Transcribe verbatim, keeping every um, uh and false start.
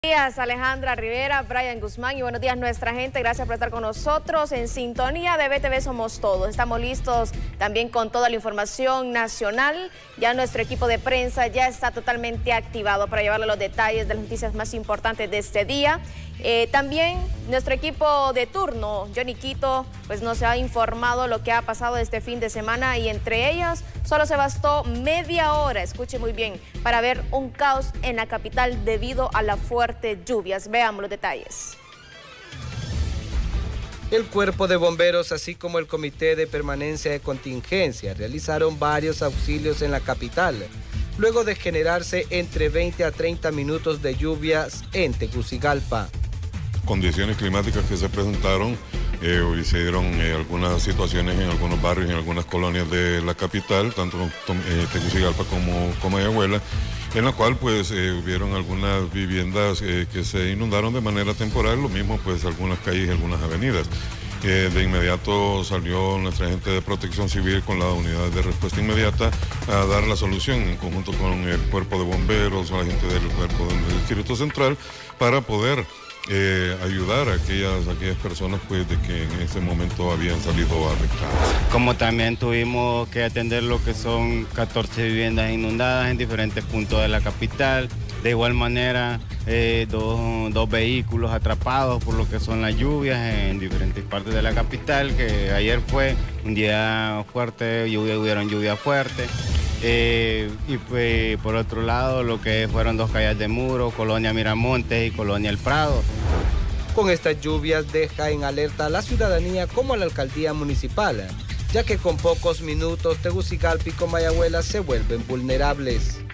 Buenos días, Alejandra Rivera, Brian Guzmán y buenos días nuestra gente. Gracias por estar con nosotros en sintonía de B T V Somos Todos. Estamos listos también con toda la información nacional. Ya nuestro equipo de prensa ya está totalmente activado para llevarle los detalles de las noticias más importantes de este día. Eh, también nuestro equipo de turno, Johnny Quito, pues nos ha informado lo que ha pasado este fin de semana y entre ellas solo se bastó media hora, escuche muy bien, para ver un caos en la capital debido a las fuertes lluvias. Veamos los detalles. El Cuerpo de Bomberos, así como el Comité de Permanencia de Contingencia, realizaron varios auxilios en la capital, luego de generarse entre veinte a treinta minutos de lluvias en Tegucigalpa. Condiciones climáticas que se presentaron, eh, hicieron eh, algunas situaciones en algunos barrios, en algunas colonias de la capital, tanto eh, Tegucigalpa como Comayagüela, en la cual pues eh, hubieron algunas viviendas eh, que se inundaron de manera temporal, lo mismo pues algunas calles y algunas avenidas. Eh, de inmediato salió nuestra gente de Protección Civil con la unidad de respuesta inmediata a dar la solución en conjunto con el Cuerpo de Bomberos, la gente del Cuerpo del Distrito Central, para poder Eh, ayudar a aquellas, aquellas personas pues, de que en ese momento habían salido afectadas. Como también tuvimos que atender lo que son catorce viviendas inundadas en diferentes puntos de la capital. De igual manera, eh, dos, dos vehículos atrapados por lo que son las lluvias en diferentes partes de la capital, que ayer fue un día fuerte, lluvia, hubieron lluvia fuerte. Eh, y pues, por otro lado, lo que fueron dos calles de muro, Colonia Miramontes y Colonia El Prado. Con estas lluvias deja en alerta a la ciudadanía como a la alcaldía municipal, ya que con pocos minutos Tegucigalpa y Comayagüela se vuelven vulnerables.